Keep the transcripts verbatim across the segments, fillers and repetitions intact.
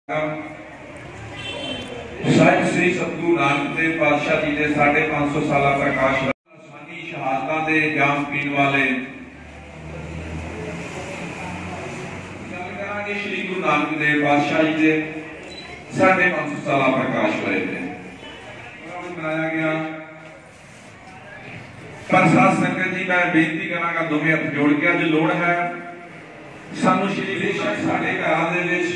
ਸਾਹਿਬ ਸ੍ਰੀ ਸਤਿਗੁਰੂ ਨਾਨਕ ਦੇਵ ਪਾਤਸ਼ਾਹ जी के साढ़े पांच सौ साल प्रकाश आसमानी शहादतां दे जाम पीण वाले गल करांगे श्री गुरु नानक देव पातशाह जी के साढ़े पांच सौ साल प्रकाश होए ने मनाया गया। पर साध संगत जी मैं बेनती करांगा दोवें हत्थ जोड़ के अज लोड़ है सानू श्री बेशक साडे घरां दे विच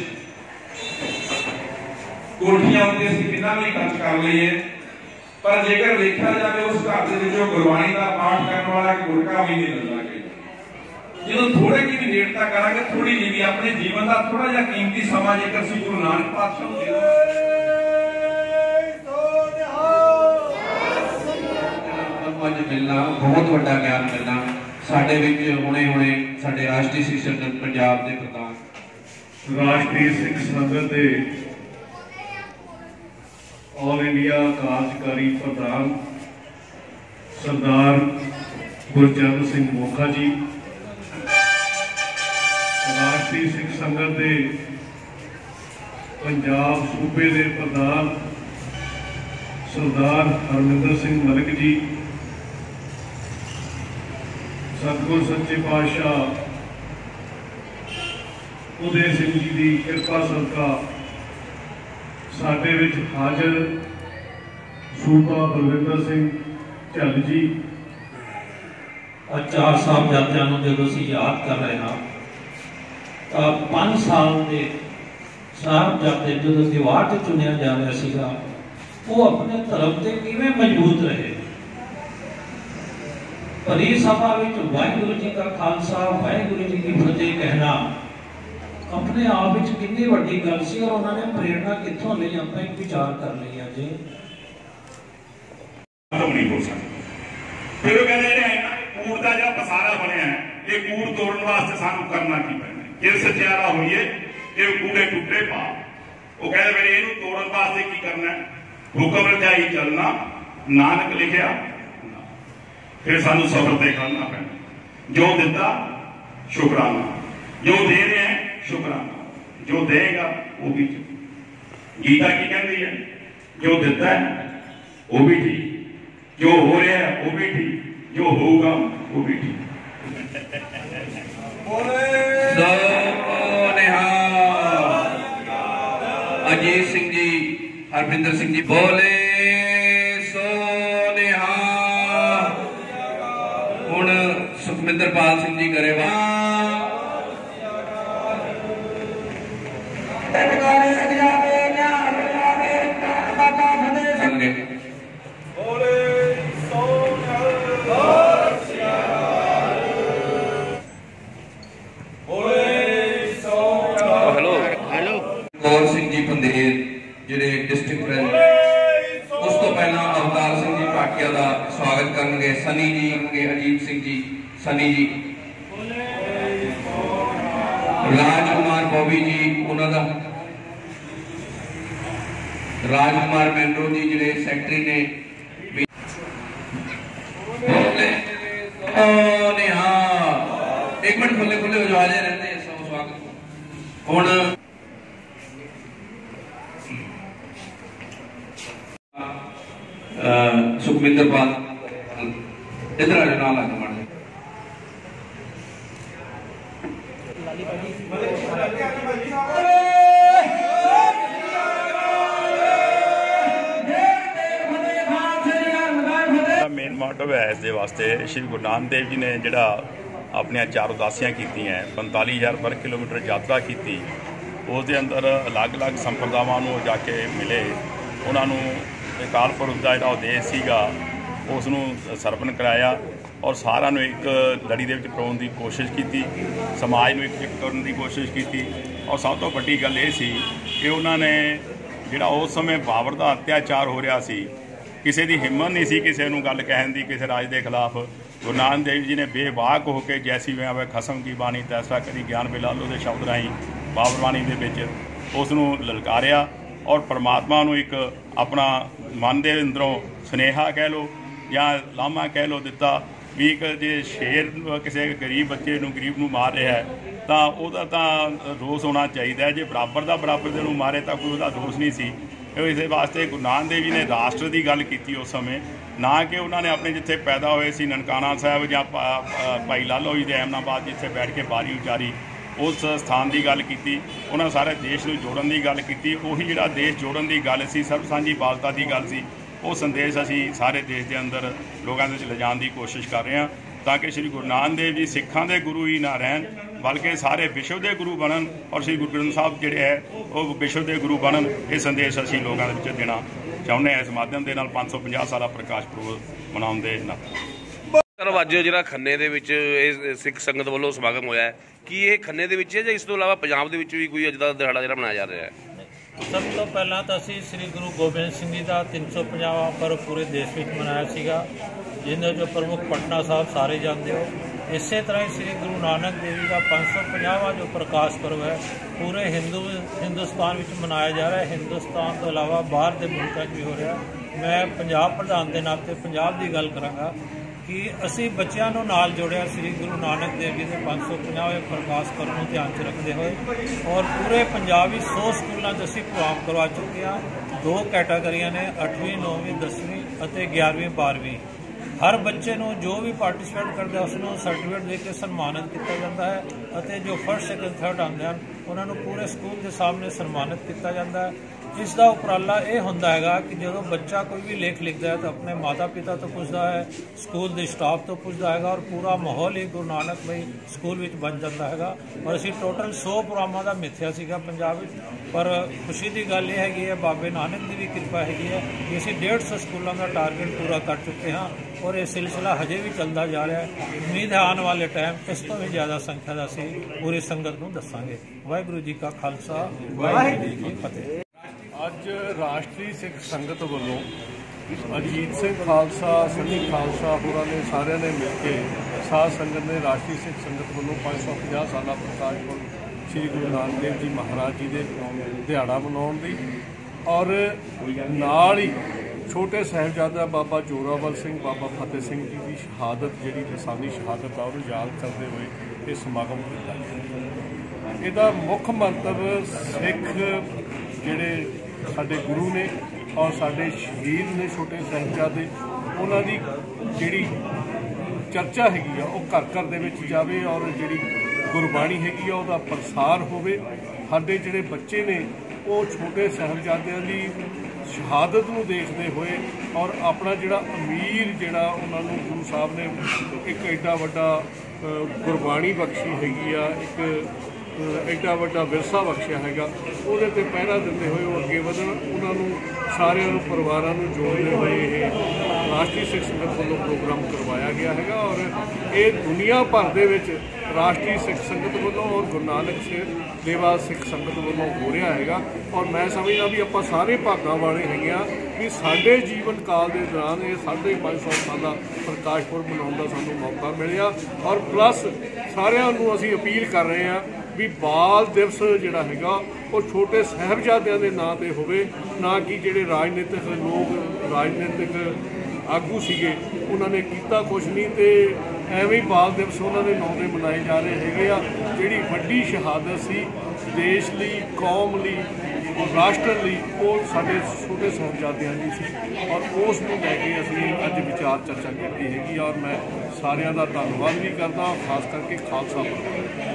कोठियां उत्ते असीं किन्ना भी खर्च कर लईए पर जेकर देखा जाए उस घर दे विचों गुरबाणी दा पाठ करने वाला गुरका भी नहीं मिलदा कई जो थोड़े की भी नेड़ता करांगे थोड़ी जी भी अपने जीवन का थोड़ा जिहा कीमती समा जेकर श्री गुरु नानक पातशाह नूं दे मिलना बहुत वड्डा ज्ञान मिलना साडे विच हुणे हुणे साडे राष्ट्रीय सिख संगत पंजाब दे प्रधान राष्ट्रीय सिख संगत दे ऑल इंडिया कार्यकारी प्रधान सरदार गुरचरण सिंह मोखा जी, राष्ट्रीय सिख संगत के पंजाब सूबे के प्रधान सरदार हरमिंदर सिंह मलिक जी, सतगुरु सच्चे पातशाह उदय सिंह जी की कृपा सदका साडे विच हाजिर सूबा बलविंदर सिंह झल जी, चार साहबजादियां नूं जदों असीं याद कर रहे हैं तो पांच साल के साहबजादे जदों दीवार ते चुनिया जा रहा सीगा वो अपने धर्म ते किवें मजबूत रहे। भरी सभा विच वाहिगुरू जी का खालसा वाहिगुरू जी की फतेह कहना अपने आप में कितनी वड्डी गल सी और उन्होंने प्रेरणा कित्थों ली आप एक विचार कर लिया जी नहीं हो सकती। फिर वो कहते हैं कूड़ का जो पसारा बनया है ये कूड़ तोड़ने वास्ते सानू करना की पैना ये सचियारा होइए ये कूड़े टुटे पा वो कहते मेरे इनू तोड़न वास्ते की करना है हुक्म रजाई चलना नानक लिखिया फिर सानू सबर ते करना पैना जो दिता शुकराना जो दे रहे हैं शुकराना जो देगा वो भी गीता की कहती है जो देता है वो भी ठीक जो हो रहा है वो भी ठीक जो होगा वो भी ठीक। अजीत सिंह जी हरविंदर सिंह जी बोले सो निहाल। हुण सुखमिंदर पाल सिंह जी गरेवाल गौर सिंह जी पंदेर जिहड़े डिस्ट्रिक्ट प्रेसिडेंट उस तो पहला अवतार सिंह जी भाटिया का स्वागत करेंगे सनी जी होंगे अजीत सिंह जी सनी जी राजकुमार बॉबी जी उन्होंने राजकुमार मैंडो जी जिहड़े सैकटरी ने एक मिनट खुले खुले उजाले रहते हैं सब स्वागत हुण सुखमिंदर पाल इधर आ जाना लग मार मेन मोटिव है इस वास्ते श्री गुरु नानक देव जी ने जिहड़ा अपनियां चार उदासियां की पैंताली हज़ार वर्ग किलोमीटर यात्रा की उस दे अंदर अलग अलग संप्रदावां नूं जाके मिले उन्होंने अकाल पुरख का जो उद्देश सीगा उसनूं सरपन कराया और सारा नूं एक लड़ी दे विच परोण की कोशिश की समाज नूं एक करने की कोशिश की और सब तो वड्डी गल ये सी कि उन्होंने जिहड़ा उस समय बाबर का अत्याचार हो रहा सी किसी की हिम्मत नहीं सी किसी नूं गल कहण दी किसी राज के खिलाफ गुरु नानक देव जी ने बेबाक होकर जैसी मैं आवे खसम की बाणी तैसा करी ज्ञान बिलालो के शब्द राही बाबर बाणी दे विच उसनूं ललकारिया और परमात्मा नूं एक अपना मन के अंदरों सुनेहा कह लो या लामा कह लो दिता भी एक जे शेर किसी गरीब बच्चे नूं गरीब नूं मार रहा है ਤਾਂ ਉਹਦਾ ਤਾਂ ਰੋਸ ਹੋਣਾ ਚਾਹੀਦਾ। ਜੇ ਬਰਾਬਰ ਦਾ ਬਰਾਬਰ ਦੇ ਨੂੰ ਮਾਰੇ ਤਾਂ ਕੋਈ ਉਹਦਾ ਦੋਸ਼ ਨਹੀਂ ਸੀ। ਇਸੇ ਵਾਸਤੇ ਗੁਰੂ ਨਾਨਕ ਦੇਵ ਜੀ ਨੇ ਰਾਸ਼ਟਰ ਦੀ ਗੱਲ ਕੀਤੀ ਉਸ ਸਮੇਂ, ਨਾ ਕਿ ਉਹਨਾਂ ਨੇ ਆਪਣੇ ਜਿੱਥੇ ਪੈਦਾ ਹੋਏ ਸੀ ਨਨਕਾਣਾ ਸਾਹਿਬ ਜਾਂ ਭਾਈ ਲਾਲੋ ਜੀ ਦੇ ਅਹਿਮਦਾਬਾਦ ਜਿੱਥੇ ਬੈਠ ਕੇ ਬਾਣੀ ਉਚਾਰੀ ਉਸ ਸਥਾਨ ਦੀ ਗੱਲ ਕੀਤੀ। ਉਹਨਾਂ ਸਾਰੇ ਦੇਸ਼ ਨੂੰ ਜੋੜਨ ਦੀ ਗੱਲ ਕੀਤੀ। ਉਹੀ ਜਿਹੜਾ ਦੇਸ਼ ਜੋੜਨ ਦੀ ਗੱਲ ਸੀ, ਸਰਬ ਸਾਂਝੀ ਬਾਲਤਾ ਦੀ ਗੱਲ ਸੀ, ਉਹ ਸੰਦੇਸ਼ ਅਸੀਂ ਸਾਰੇ ਦੇਸ਼ ਦੇ ਅੰਦਰ ਲੋਕਾਂ ਦੇ ਵਿੱਚ ਲਿਜਾਣ ਦੀ ਕੋਸ਼ਿਸ਼ ਕਰ ਰਹੇ ਹਾਂ, ਤਾਂ ਕਿ ਸ਼੍ਰੀ ਗੁਰੂ ਨਾਨਕ ਦੇਵ ਜੀ ਸਿੱਖਾਂ ਦੇ ਗੁਰੂ ਹੀ ਨਾ ਰਹਿਣ ਬਲਕਿ ਸਾਰੇ ਵਿਸ਼ਵ ਦੇ ਗੁਰੂ ਬਣਨ ਔਰ ਸ਼੍ਰੀ ਗੁਰੂ ਗ੍ਰੰਥ ਸਾਹਿਬ ਜਿਹੜੇ ਹੈ ਉਹ ਵਿਸ਼ਵ ਦੇ ਗੁਰੂ ਬਣਨ। ਇਹ ਸੰਦੇਸ਼ ਅਸੀਂ ਲੋਕਾਂ ਦੇ ਵਿੱਚ ਦੇਣਾ ਚਾਹੁੰਦੇ ਹਾਂ ਇਸ ਮਾਧਿਅਮ ਦੇ ਨਾਲ ਪੰਜ ਸੌ ਪੰਜਾਹ ਸਾਲਾ ਪ੍ਰਕਾਸ਼ ਪੁਰਬ ਮਨਾਉਣ ਦੇ ਨਾਤੇ। ਅੱਜ ਜਿਹੜਾ ਖੰਨੇ ਦੇ ਵਿੱਚ ਇਹ ਸਿੱਖ ਸੰਗਤ ਵੱਲੋਂ ਸਮਾਗਮ ਹੋਇਆ ਹੈ, ਕੀ ਇਹ ਖੰਨੇ ਦੇ ਵਿੱਚ ਹੈ ਜਾਂ ਇਸ ਤੋਂ ਇਲਾਵਾ ਪੰਜਾਬ ਦੇ ਵਿੱਚ ਵੀ ਕੋਈ ਅੱਜ ਦਾ ਦਿਹਾੜਾ ਜਿਹੜਾ ਮਨਾਇਆ ਜਾ ਰਿਹਾ ਹੈ? ਸਭ ਤੋਂ ਪਹਿਲਾਂ ਤਾਂ ਅਸੀਂ ਸ੍ਰੀ ਗੁਰੂ ਗੋਬਿੰਦ ਸਿੰਘ ਜੀ ਦਾ ਤਿੰਨ ਸੌ ਪੰਜਾਹਵਾਂ ਪਰਬ ਪੂਰੇ ਦੇਸ਼ ਵਿੱਚ ਮਨਾਇਆ ਸੀਗਾ, ਜਿਹਦੇ ਜੋ ਪ੍ਰਮੁੱਖ ਪਟਨਾ ਸਾਹਿਬ ਸਾਰੇ ਜਾਣਦੇ ਹੋ। ਇਸੇ ਤਰ੍ਹਾਂ ਹੀ ਸ੍ਰੀ ਗੁਰੂ ਨਾਨਕ ਦੇਵ ਜੀ ਦਾ ਪੰਜ ਸੌ ਪੰਜਾਹਵਾਂ ਜੋ ਪ੍ਰਕਾਸ਼ ਪਰਬ ਹੈ ਪੂਰੇ ਹਿੰਦੂ ਹਿੰਦੁਸਤਾਨ ਵਿੱਚ ਮਨਾਇਆ ਜਾ ਰਿਹਾ ਹੈ। ਹਿੰਦੁਸਤਾਨ ਤੋਂ ਇਲਾਵਾ ਬਾਹਰ ਦੇ ਮੁਲਕਾਂ 'ਚ ਵੀ ਹੋ ਰਿਹਾ। ਮੈਂ ਪੰਜਾਬ ਪ੍ਰਧਾਨ ਦੇ ਨਾਤੇ ਪੰਜਾਬ ਦੀ ਗੱਲ ਕਰਾਂਗਾ ਕਿ ਅਸੀਂ ਬੱਚਿਆਂ ਨੂੰ ਨਾਲ ਜੋੜਿਆ ਸ੍ਰੀ ਗੁਰੂ ਨਾਨਕ ਦੇਵ ਜੀ ਦੇ ਪੰਜ ਸੌ ਪੰਜਾਹਵੇਂ ਪ੍ਰਕਾਸ਼ ਪਰਬ ਨੂੰ ਧਿਆਨ 'ਚ ਰੱਖਦੇ ਹੋਏ, ਔਰ ਪੂਰੇ ਪੰਜਾਬ ਵਿੱਚ ਸੌ ਸਕੂਲਾਂ 'ਚ ਅਸੀਂ ਪ੍ਰੋਗਰਾਮ ਕਰਵਾ ਚੁੱਕੇ ਹਾਂ। ਦੋ ਕੈਟਾਗਰੀਆਂ ਨੇ, ਅੱਠਵੀਂ ਨੌਵੀਂ ਦਸਵੀਂ ਅਤੇ ਗਿਆਰਵੀਂ ਬਾਰ੍ਹਵੀਂ। ਹਰ ਬੱਚੇ ਨੂੰ ਜੋ ਵੀ ਪਾਰਟਿਸਿਪੇਟ ਕਰਦਾ ਉਸ ਨੂੰ ਸਰਟੀਫਿਕੇਟ ਦੇ ਕੇ ਸਨਮਾਨਿਤ ਕੀਤਾ ਜਾਂਦਾ ਹੈ ਅਤੇ ਜੋ ਫਸਟ ਸੈਕੰਡ ਥਰਡ ਆਉਂਦੇ ਹਨ ਉਹਨਾਂ ਨੂੰ ਪੂਰੇ ਸਕੂਲ ਦੇ ਸਾਹਮਣੇ ਸਨਮਾਨਿਤ ਕੀਤਾ ਜਾਂਦਾ ਹੈ। ਇਸ ਦਾ ਉਪਰਾਲਾ ਇਹ ਹੁੰਦਾ ਹੈਗਾ ਕਿ ਜਦੋਂ ਬੱਚਾ ਕੋਈ ਵੀ ਲੇਖ ਲਿਖਦਾ ਹੈ ਤਾਂ ਆਪਣੇ ਮਾਤਾ ਪਿਤਾ ਤੋਂ ਪੁੱਛਦਾ ਹੈ, ਸਕੂਲ ਦੇ ਸਟਾਫ ਤੋਂ ਪੁੱਛਦਾ ਹੈਗਾ, ਔਰ ਪੂਰਾ ਮਾਹੌਲ ਹੀ ਗੁਰੂ ਨਾਨਕ ਬਈ ਸਕੂਲ ਵਿੱਚ ਬਣ ਜਾਂਦਾ ਹੈਗਾ। ਔਰ ਅਸੀਂ ਟੋਟਲ ਸੌ ਪ੍ਰੋਗਰਾਮਾਂ ਦਾ ਮਿੱਥਿਆ ਸੀਗਾ ਪੰਜਾਬ ਵਿੱਚ, ਪਰ ਖੁਸ਼ੀ ਦੀ ਗੱਲ ਇਹ ਹੈਗੀ ਹੈ ਬਾਬੇ ਨਾਨਕ ਦੀ ਵੀ ਕਿਰਪਾ ਹੈਗੀ ਹੈ ਕਿ ਅਸੀਂ ਡੇਢ ਸੌ ਸਕੂਲਾਂ ਦਾ ਟਾਰਗੇਟ ਪੂਰਾ ਕਰ ਚੁੱਕੇ ਹਾਂ ਔਰ ਇਹ ਸਿਲਸਿਲਾ ਹਜੇ ਵੀ ਚੱਲਦਾ ਜਾ ਰਿਹਾ ਹੈ। ਉਮੀਦ ਹੈ ਆਉਣ ਵਾਲੇ ਟਾਈਮ ਇਸ ਤੋਂ ਵੀ ਜ਼ਿਆਦਾ ਸੰਖਿਆ ਦਾ ਅਸੀਂ ਪੂਰੀ ਸੰਗਤ ਨੂੰ ਦੱਸਾਂਗੇ। ਵਾਹਿਗੁਰੂ ਜੀ ਕਾ ਖਾਲਸਾ, ਵਾਹਿਗੁਰੂ ਜੀ ਕੀ ਫਤਿਹ। ਅੱਜ ਰਾਸ਼ਟਰੀ ਸਿੱਖ ਸੰਗਤ ਵੱਲੋਂ ਅਜੀਤ ਸਿੰਘ ਖਾਲਸਾ, ਸੰਨੀ ਖਾਲਸਾ ਹੋਰਾਂ ਨੇ ਸਾਰਿਆਂ ਨੇ ਮਿਲ ਕੇ ਸਾਧ ਸੰਗਤ ਨੇ ਰਾਸ਼ਟਰੀ ਸਿੱਖ ਸੰਗਤ ਵੱਲੋਂ ਪੰਜ ਸੌ ਪੰਜਾਹ ਸਾਲਾ ਪ੍ਰਕਾਸ਼ ਪੁਰਬ ਸ਼੍ਰੀ ਗੁਰੂ ਨਾਨਕ ਦੇਵ ਜੀ ਮਹਾਰਾਜ ਜੀ ਦੇ ਦਿਹਾੜਾ ਮਨਾਉਣ ਦੀ, ਔਰ ਨਾਲ ਹੀ ਛੋਟੇ ਸਾਹਿਬਜ਼ਾਦਾ ਬਾਬਾ ਜੋਰਾਵਰ ਸਿੰਘ, ਬਾਬਾ ਫਤਿਹ ਸਿੰਘ ਜੀ ਦੀ ਸ਼ਹਾਦਤ ਜਿਹੜੀ ਲਸਾਨੀ ਸ਼ਹਾਦਤ ਆ ਉਹਨੂੰ ਯਾਦ ਕਰਦੇ ਹੋਏ ਇਹ ਸਮਾਗਮ ਕੀਤਾ। ਇਹਦਾ ਮੁੱਖ ਮੰਤਵ ਸਿੱਖ ਜਿਹੜੇ ਸਾਡੇ ਗੁਰੂ ਨੇ ਔਰ ਸਾਡੇ ਸ਼ਹੀਦ ਨੇ ਛੋਟੇ ਸਾਹਿਬਜ਼ਾਦੇ, ਉਹਨਾਂ ਦੀ ਜਿਹੜੀ ਚਰਚਾ ਹੈਗੀ ਆ ਉਹ ਘਰ ਘਰ ਦੇ ਵਿੱਚ ਜਾਵੇ ਔਰ ਜਿਹੜੀ ਗੁਰਬਾਣੀ ਹੈਗੀ ਆ ਉਹਦਾ ਪ੍ਰਸਾਰ ਹੋਵੇ। ਸਾਡੇ ਜਿਹੜੇ ਬੱਚੇ ਨੇ ਉਹ ਛੋਟੇ ਸਾਹਿਬਜ਼ਾਦਿਆਂ ਦੀ ਸ਼ਹਾਦਤ ਨੂੰ ਦੇਖਦੇ ਹੋਏ ਔਰ ਆਪਣਾ ਜਿਹੜਾ ਅਮੀਰ ਜਿਹੜਾ ਉਹਨਾਂ ਨੂੰ ਗੁਰੂ ਸਾਹਿਬ ਨੇ ਇੱਕ ਐਡਾ ਵੱਡਾ ਗੁਰਬਾਣੀ ਬਖਸ਼ੀ ਹੈਗੀ ਆ, ਇੱਕ ਐਡਾ ਵੱਡਾ ਵਿਰਸਾ ਬਖਸ਼ਿਆ ਹੈਗਾ, ਉਹਦੇ 'ਤੇ ਪਹਿਰਾ ਦਿੰਦੇ ਹੋਏ ਉਹ ਅੱਗੇ ਵਧਣ। ਉਹਨਾਂ ਨੂੰ ਸਾਰਿਆਂ ਨੂੰ ਪਰਿਵਾਰਾਂ ਨੂੰ ਜੋੜਦੇ ਹੋਏ ਇਹ ਰਾਸ਼ਟਰੀ ਸਿੱਖ ਸੰਗਤ ਵੱਲੋਂ ਪ੍ਰੋਗਰਾਮ ਕਰਵਾਇਆ ਗਿਆ ਹੈਗਾ ਔਰ ਇਹ ਦੁਨੀਆ ਭਰ ਦੇ ਵਿੱਚ ਰਾਸ਼ਟਰੀ ਸਿੱਖ ਸੰਗਤ ਵੱਲੋਂ ਔਰ ਗੁਰੂ ਨਾਨਕ ਦੇਵਾ ਸਿੱਖ ਸੰਗਤ ਵੱਲੋਂ ਹੋ ਰਿਹਾ ਹੈਗਾ। ਔਰ ਮੈਂ ਸਮਝਦਾ ਵੀ ਆਪਾਂ ਸਾਰੇ ਭਾਗਾਂ ਵਾਲੇ ਹੈਗੇ ਆ ਵੀ ਸਾਡੇ ਜੀਵਨ ਕਾਲ ਦੇ ਦੌਰਾਨ ਇਹ ਸਾਢੇ ਪੰਜ ਸੌ ਸਾਲਾ ਪ੍ਰਕਾਸ਼ ਪੁਰਬ ਮਨਾਉਣ ਦਾ ਸਾਨੂੰ ਮੌਕਾ ਮਿਲਿਆ। ਔਰ ਪਲੱਸ ਸਾਰਿਆਂ ਨੂੰ ਅਸੀਂ ਅਪੀਲ ਕਰ ਰਹੇ ਹਾਂ ਵੀ ਬਾਲ ਦਿਵਸ ਜਿਹੜਾ ਹੈਗਾ ਉਹ ਛੋਟੇ ਸਾਹਿਬਜ਼ਾਦਿਆਂ ਦੇ ਨਾਂ 'ਤੇ ਹੋਵੇ, ਨਾ ਕਿ ਜਿਹੜੇ ਰਾਜਨੀਤਿਕ ਲੋਕ ਰਾਜਨੀਤਿਕ ਆਗੂ ਸੀਗੇ ਉਹਨਾਂ ਨੇ ਕੀਤਾ ਕੁਛ ਨਹੀਂ ਤੇ ਐਵੇਂ ਹੀ ਬਾਲ ਦਿਵਸ ਉਹਨਾਂ ਦੇ ਨਾਂ 'ਤੇ ਮਨਾਏ ਜਾ ਰਹੇ ਹੈਗੇ ਆ। ਜਿਹੜੀ ਵੱਡੀ ਸ਼ਹਾਦਤ ਸੀ ਦੇਸ਼ ਲਈ, ਕੌਮ ਲਈ, ਰਾਸ਼ਟਰ ਲਈ, ਉਹ ਸਾਡੇ ਛੋਟੇ ਸਾਹਿਬਜ਼ਾਦਿਆਂ ਦੀ ਸੀ ਔਰ ਉਸ ਨੂੰ ਲੈ ਕੇ ਅਸੀਂ ਅੱਜ ਵਿਚਾਰ ਚਰਚਾ ਕੀਤੀ ਹੈਗੀ। ਔਰ ਮੈਂ ਸਾਰਿਆਂ ਦਾ ਧੰਨਵਾਦ ਵੀ ਕਰਦਾ, ਖਾਸ ਕਰਕੇ ਖਾਲਸਾ ਪੰਥ।